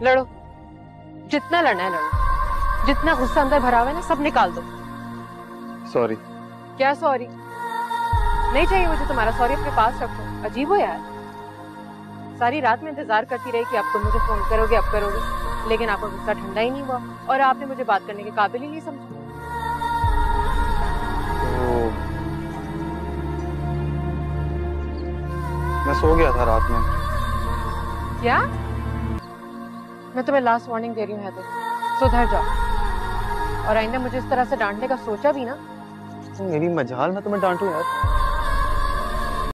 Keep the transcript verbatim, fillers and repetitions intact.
लड़ो, जितना लड़ना है लड़ो, जितना गुस्सा अंदर भरा हुआ है ना सब निकाल दो। सॉरी। क्या सॉरी? नहीं चाहिए मुझे तुम्हारा सॉरी, अपने पास रखो। अजीब हो यार, सारी रात में इंतजार करती रही कि अब तुम मुझे फोन करोगे, अब करोगे, लेकिन आपका गुस्सा ठंडा ही नहीं हुआ और आपने मुझे बात करने के काबिल ही नहीं समझा। तो मैं सो गया था रात में। क्या? मैं तुम्हें लास्ट वार्निंग दे रही हूँ हैदर, सुधर जाओ और आइंदा मुझे इस तरह से डांटने का सोचा भी ना। तो मेरी मजाल मैं तुम्हें डांटू यार।